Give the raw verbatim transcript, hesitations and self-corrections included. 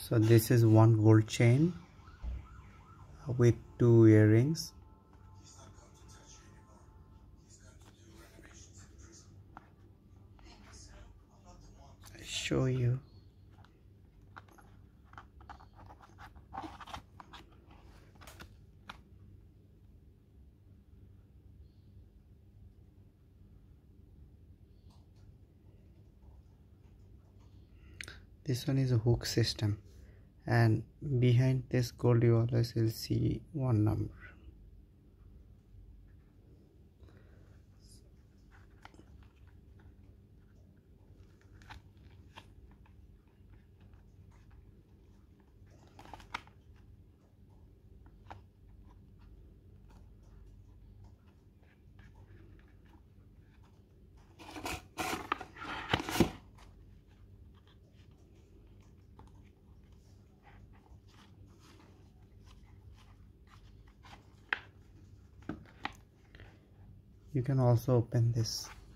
So this is one gold chain with two earrings. I show you. This one is a hook system, and behind this gold you always will see one number. You can also open this.